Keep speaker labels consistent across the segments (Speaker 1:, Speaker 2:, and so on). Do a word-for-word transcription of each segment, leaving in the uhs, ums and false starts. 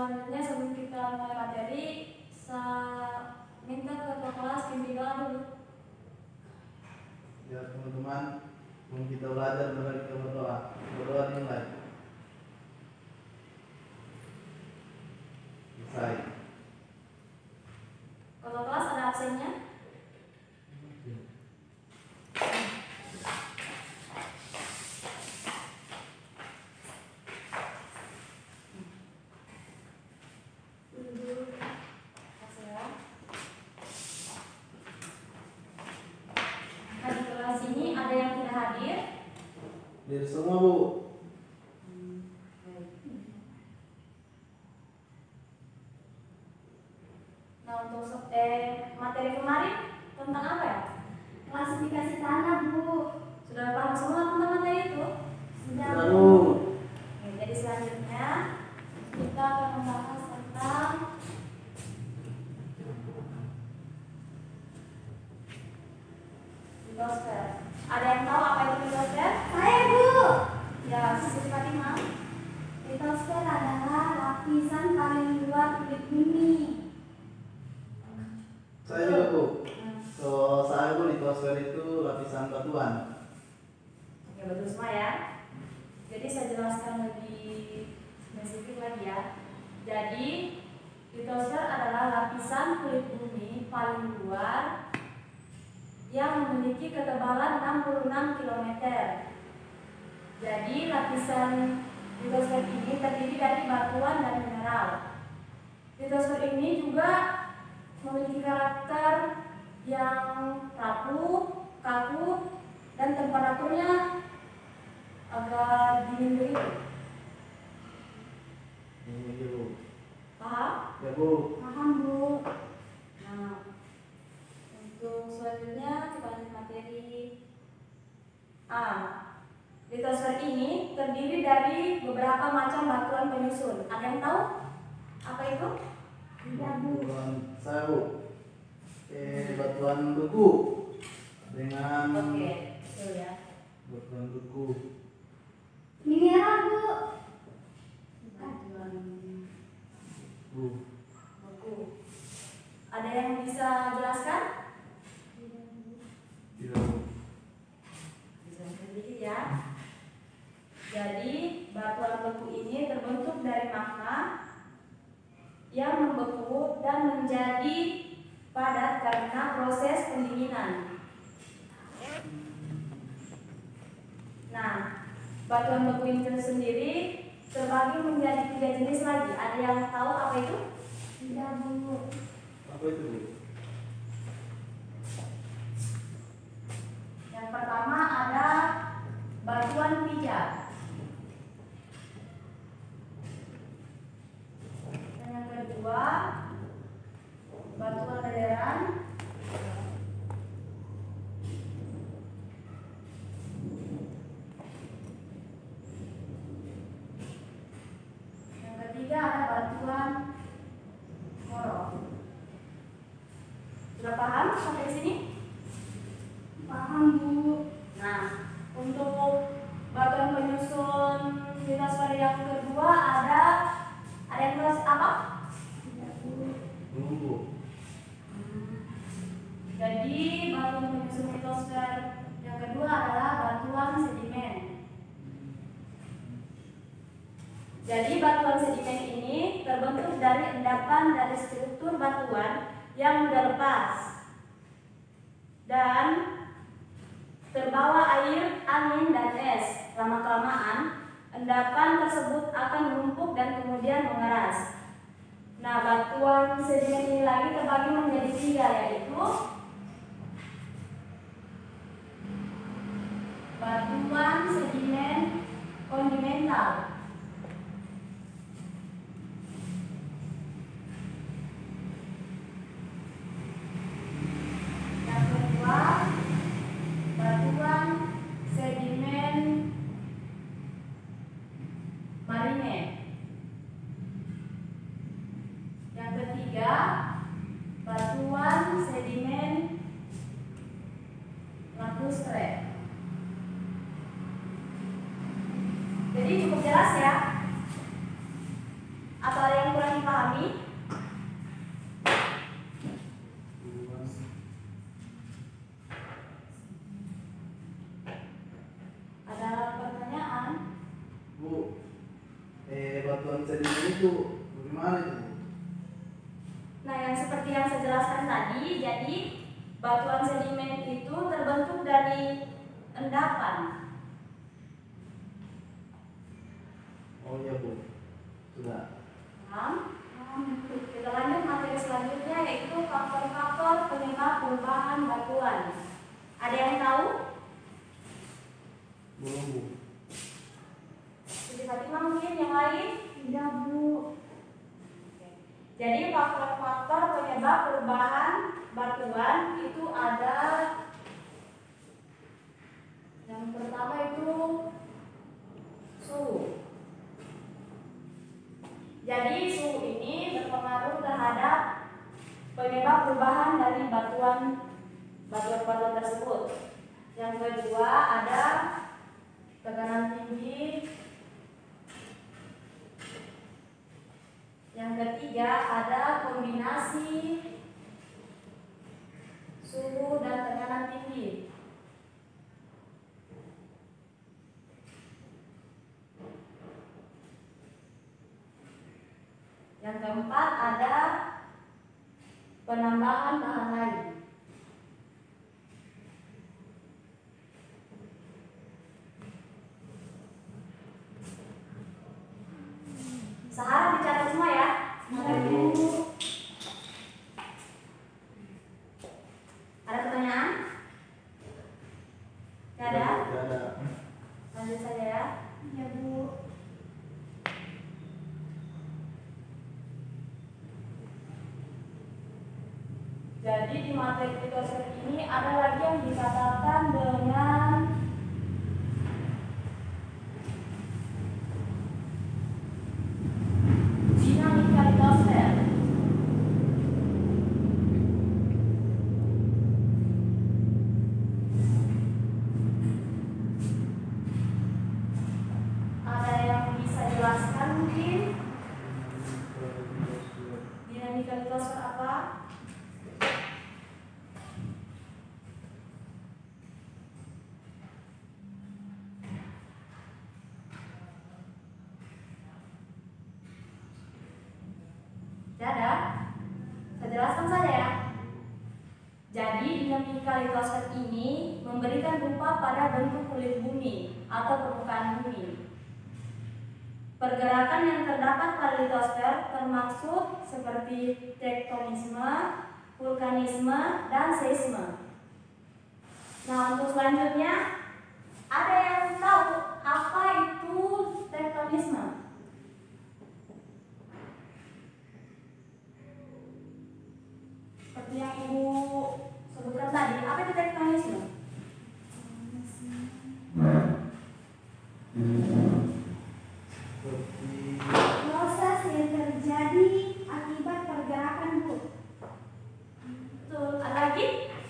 Speaker 1: selanjutnya sebelum kita mulai materi, saya minta ketua kelas pimpin doa dulu.
Speaker 2: Ya teman-teman, sebelum kita belajar mari kita berdoa. Berdoa dimulai. Selesai.
Speaker 1: Ketua kelas ada absennya?
Speaker 2: Hadir semua, Bu.
Speaker 1: Nah, untuk eh, materi kemarin tentang apa ya?
Speaker 3: Klasifikasi tanah, Bu.
Speaker 1: Sudah paham semua tentang materi itu?
Speaker 3: Sudah,
Speaker 2: Sudah,
Speaker 3: Bu.
Speaker 1: Oke, jadi selanjutnya kita akan membahas tentang litosfer. Ada yang tahu apa itu litosfer?
Speaker 3: Saya, Bu.
Speaker 1: Ya, Siti Fatimah.
Speaker 3: Litosfer adalah lapisan paling luar kulit bumi.
Speaker 2: Saya juga, Bu.
Speaker 1: Hmm.
Speaker 2: So, saya Bu, litosfer itu lapisan batuan.
Speaker 1: Oke, betul semua ya. Jadi saya jelaskan lebih spesifik lagi ya. Jadi litosfer adalah lapisan kulit bumi paling luar yang memiliki ketebalan enam puluh enam kilometer. Jadi lapisan litosfer ini terdiri dari batuan dan mineral. Litosfer ini juga memiliki karakter yang rapuh, kaku, dan temperaturnya agak dingin begitu.
Speaker 2: Ini ya, Bu.
Speaker 1: Paham?
Speaker 2: Ya, Bu.
Speaker 3: Paham, Bu.
Speaker 1: Nah, untuk selanjutnya kita lanjut materi A. Litosfer ini terdiri dari beberapa macam batuan penyusun. Ada yang tahu apa itu?
Speaker 3: Tidak, Bu.
Speaker 2: Batuan saya, Bu. Eh, batuan beku dengan
Speaker 1: Oke, betul ya.
Speaker 2: batuan beku.
Speaker 3: Mineral, Bu.
Speaker 1: Batuan
Speaker 2: Bu.
Speaker 1: beku. Ada yang bisa jelaskan?
Speaker 2: Tidak, Bu.
Speaker 1: Bisa sedikit ya. Jadi batuan beku ini terbentuk dari magma yang membeku dan menjadi padat karena proses pendinginan. Nah, batuan beku ini sendiri terbagi menjadi tiga jenis lagi. Ada yang tahu apa itu?
Speaker 3: Tidak, Bu.
Speaker 2: Apa itu, Bu?
Speaker 1: Yang pertama ada batuan pijat. Dan yang kedua batuan lederan. Yang ketiga ada batuan moro. Sudah paham sampai sini?
Speaker 3: Paham, Bu.
Speaker 1: Nah, untuk batuan penyusun litosfer yang kedua ada ada yang tahu apa?
Speaker 3: Tidak, Bu.
Speaker 2: Belum, Bu.
Speaker 1: Jadi batuan penyusun litosfer yang kedua adalah batuan sedimen. Jadi batuan sedimen ini terbentuk dari endapan dari struktur batuan yang mudah lepas dan terbawa air, angin, dan es. Lama-kelamaan endapan tersebut akan menumpuk dan kemudian mengeras. Nah, batuan sedimen ini lagi terbagi menjadi tiga, yaitu batuan sedimen kontinental, yang kedua batuan sedimen marine, yang ketiga batuan sedimen lacustre. Jadi cukup jelas
Speaker 2: batuan sedimen itu bagaimana itu?
Speaker 1: Nah, yang seperti yang saya jelaskan tadi, jadi batuan sedimen itu terbentuk dari endapan.
Speaker 2: Oh iya Bu, sudah.
Speaker 1: Paham? Kita lanjut materi selanjutnya, yaitu faktor-faktor penyebab perubahan batuan. Ada yang tahu?
Speaker 2: Belum Bu.
Speaker 1: Siti Fatimah mungkin, yang lain?
Speaker 3: Tidak, Bu.
Speaker 1: Jadi faktor-faktor penyebab perubahan batuan itu ada, yang pertama itu suhu. Jadi suhu ini berpengaruh terhadap penyebab perubahan dari batuan batuan-batuan tersebut. Yang kedua ada tekanan tinggi. Yang ketiga ada kombinasi suhu dan tekanan tinggi. Yang keempat ada penambahan bahan lain. Sahara dicatat semua ya. Ada pertanyaan? Tidak ada?
Speaker 2: Tidak ada.
Speaker 1: Lanjut saja ya.
Speaker 3: Iya, Bu.
Speaker 1: Jadi di materi tugas ini ada lagi yang dikatakan dengan dinamika litosfer. Ada yang bisa jelaskan mungkin dinamika litosfer apa? Tidak ada? Saya jelaskan saja ya. Jadi dinamika litosfer ini memberikan rupa pada bentuk kulit bumi atau permukaan bumi. Pergerakan yang terdapat pada litosfer termasuk seperti tektonisme, vulkanisme, dan seisme. Nah, untuk selanjutnya ada yang tahu apa itu tektonisme? Seperti yang Ibu sebutkan tadi, apa itu tektonisme?
Speaker 2: Seperti
Speaker 3: Proses yang terjadi akibat pergerakan, Bu.
Speaker 1: Betul. Ada lagi?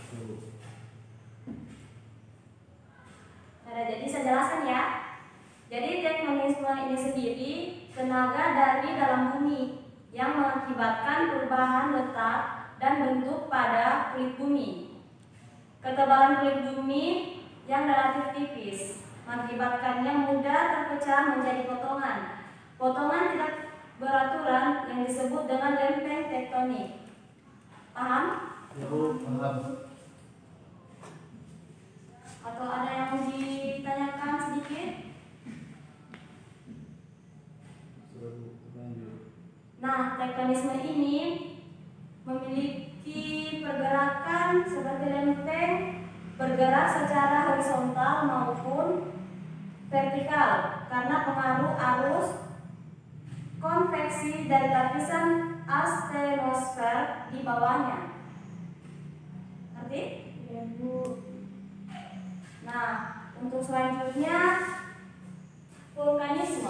Speaker 1: Nah, jadi saya jelaskan ya. Jadi tektonisme ini sendiri tenaga dari dalam bumi yang mengakibatkan perubahan letak dan bentuk pada kulit bumi. Ketebalan kulit bumi yang relatif tipis mengakibatkannya mudah terpecah menjadi potongan. Potongan tidak beraturan yang disebut dengan lempeng tektonik. Paham?
Speaker 2: Ya Bu, paham.
Speaker 1: Atau ada yang ditanyakan sedikit?
Speaker 2: Sudah Bu, lanjut.
Speaker 1: Nah, tektonisme ini memiliki pergerakan seperti lempeng bergerak secara horizontal maupun vertikal karena pengaruh arus konveksi dari lapisan astenosfer di bawahnya. Ngerti?
Speaker 3: Ya, Bu.
Speaker 1: Nah, untuk selanjutnya vulkanisme.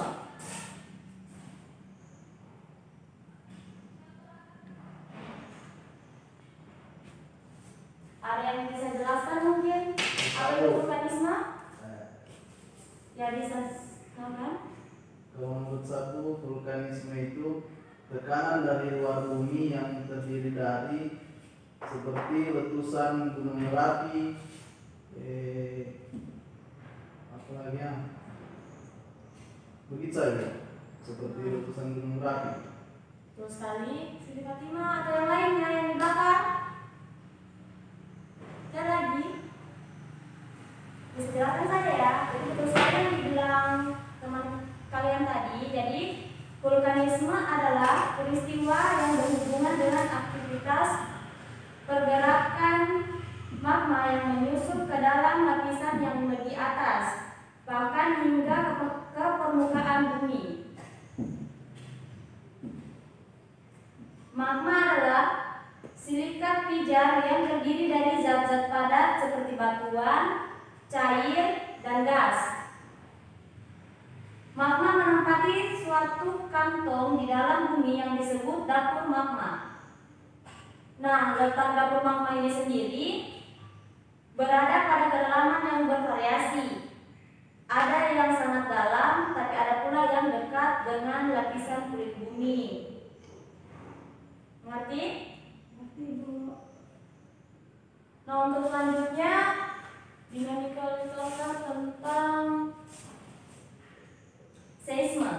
Speaker 1: Ada yang bisa jelaskan mungkin apa itu vulkanisme?
Speaker 2: Nah,
Speaker 1: Ya bisa kan?
Speaker 2: kalau menurut saya vulkanisme itu tekanan dari luar bumi yang terdiri dari seperti letusan gunung Merapi, eh, apa lagi ya? Begitu saja. seperti letusan gunung berapi.
Speaker 1: Terus sekali, Siti Fatimah atau yang lainnya yang di belakang? Dan lagi, bisa jelaskan saja ya. Jadi betul sekali yang dibilang teman kalian tadi. Jadi vulkanisme adalah peristiwa yang berhubungan dengan aktivitas pergerakan magma yang menyusup ke dalam lapisan yang lebih atas, bahkan hingga ke, ke permukaan bumi. Magma adalah silikat pijar yang terdiri dari zat-zat padat seperti batuan, cair, dan gas. Magma menempati suatu kantong di dalam bumi yang disebut dapur magma. Nah, letak dapur magma ini sendiri berada pada kedalaman yang bervariasi. Ada yang sangat dalam, tapi ada pula yang dekat dengan lapisan kulit bumi. Mengerti?
Speaker 3: Ngerti, Bu.
Speaker 1: Nah, untuk selanjutnya dinamika literatur tentang seisme.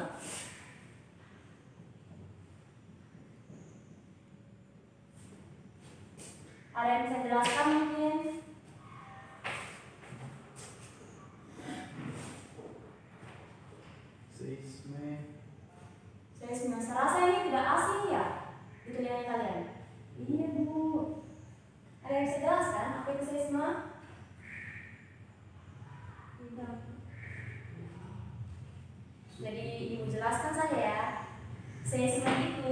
Speaker 1: Ada yang bisa jelaskan mungkin?
Speaker 2: Seisme.
Speaker 1: Seisme, serasa ini tidak asing ya di telinga kalian?
Speaker 3: Iya, Bu.
Speaker 1: Ada yang bisa jelaskan apa itu seisme?
Speaker 3: Tidak.
Speaker 1: Jadi ibu jelaskan saja ya. Seisme itu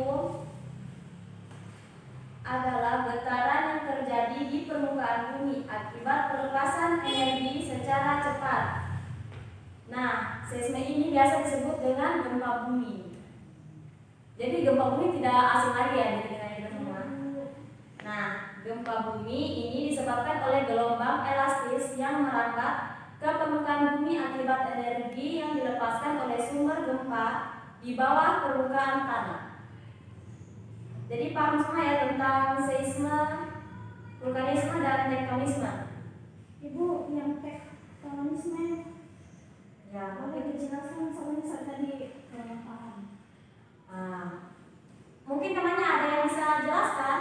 Speaker 1: adalah getaran yang terjadi di permukaan bumi akibat pelepasan energi secara cepat. Nah, seisme ini biasa disebut dengan gempa bumi. Jadi gempa bumi tidak asing lagi ya di telinga kita semua. Nah, gempa bumi ini disebabkan oleh gelombang elastis yang merambat ke permukaan bumi akibat energi yang dilepaskan oleh sumber gempa di bawah permukaan tanah. Jadi paham semua ya tentang seisme, vulkanisme, dan tektonisme.
Speaker 3: Ibu, yang tektonisme
Speaker 1: Ya,
Speaker 3: boleh dijelaskan soalnya saya tadi kurang paham.
Speaker 1: ah, mungkin temannya ada yang bisa jelaskan?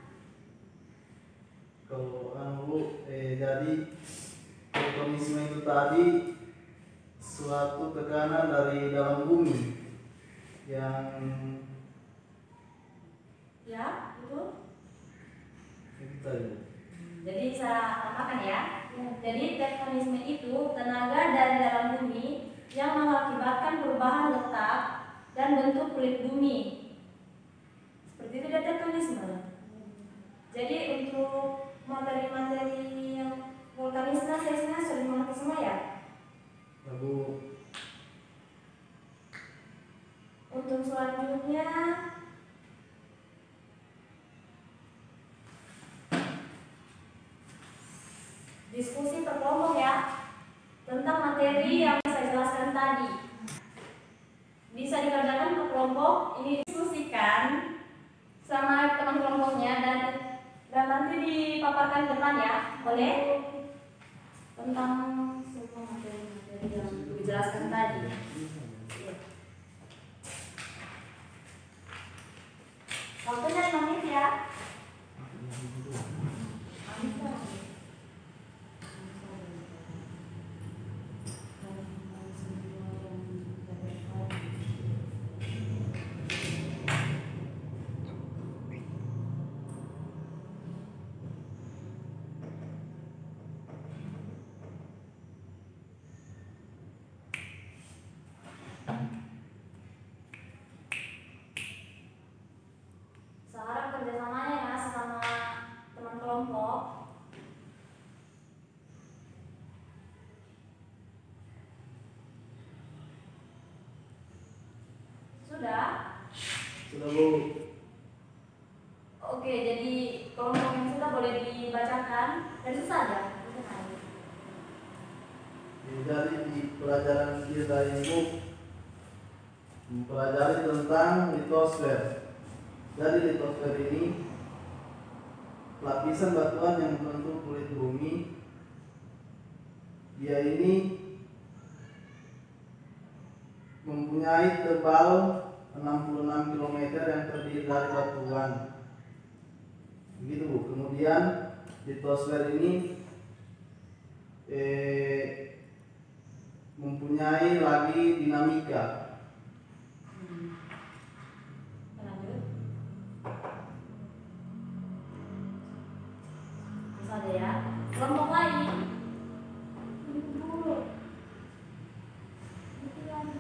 Speaker 2: Kalau anu eh, jadi tektonisme itu tadi suatu tekanan dari dalam bumi yang
Speaker 1: Ya, betul.
Speaker 2: itu tadi.
Speaker 1: Jadi saya tambahkan ya.
Speaker 3: Ya.
Speaker 1: Jadi tektonisme itu tenaga dari dalam bumi yang mengakibatkan perubahan letak dan bentuk kulit bumi. Seperti itu dia tektonisme. Jadi untuk materi-materi yang vulkanisme, seisme sudah dimengerti semua ya.
Speaker 2: Lalu
Speaker 1: Untuk selanjutnya diskusi per kelompok ya tentang materi yang saya jelaskan tadi. Bisa dikerjakan per kelompok, ini diskusikan sama teman kelompoknya dan dan nanti dipaparkan depan ya, boleh? Tentang semua materi-materi yang dijelaskan tadi. Waktunya lima menit ya. Sekarang kerjasamanya ya sama teman kelompok. Sudah?
Speaker 2: sudah Bu.
Speaker 1: Oke, jadi kelompok yang sudah boleh dibacakan dan itu saja.
Speaker 2: Jadi di pelajaran kita ini mempelajari tentang litosfer. Jadi litosfer ini lapisan batuan yang membentuk kulit bumi. Dia ini mempunyai tebal enam puluh enam kilometer yang terdiri dari batuan. Begitu Bu. Kemudian litosfer ini eh, mempunyai lagi dinamika.
Speaker 1: Hmm. Lanjut. Misalnya ya, kelompok lain.
Speaker 3: Ibu. Itu lagi.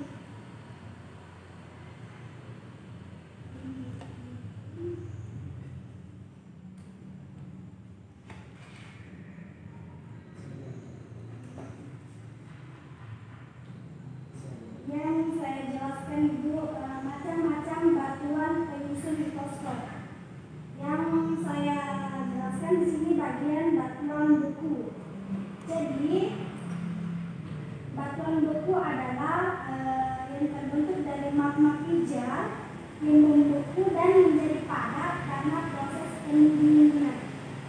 Speaker 3: Yang saya jelaskan Ibu, eh, macam-macam batuan penyusun litosfer. Yang saya jelaskan di sini bagian batuan beku. Jadi batuan beku adalah eh, yang terbentuk dari magma pijar yang membeku dan menjadi padat karena proses pendinginan.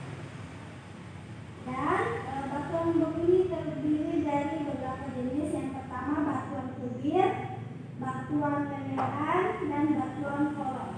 Speaker 3: Dan eh, batuan beku ini terdiri dari beberapa jenis. Yang pertama batuan kubir, batuan lelehan, dan batuan kolom.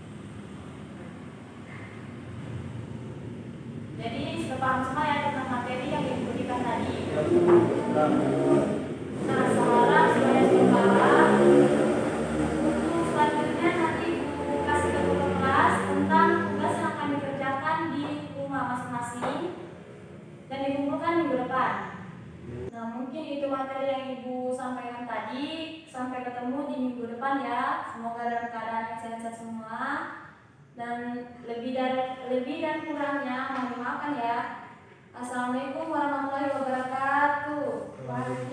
Speaker 1: Jadi sudah paham semua ya tentang materi yang diberikan tadi.
Speaker 2: Ya, Bu. Dan
Speaker 1: Nah, sekarang supaya sudah paham, untuk selanjutnya nanti Ibu kasih ke guru kelas tentang tugas yang akan dikerjakan di rumah masing-masing dan dikumpulkan minggu depan. Nah, mungkin itu materi yang Ibu sampaikan tadi. Sampai ketemu di minggu depan ya. Semoga dalam keadaan yang sehat-sehat semua. Dan lebih dari lebih dan kurangnya mohon dimaafkan ya. Assalamualaikum warahmatullahi wabarakatuh.
Speaker 2: Waalaikumsalam.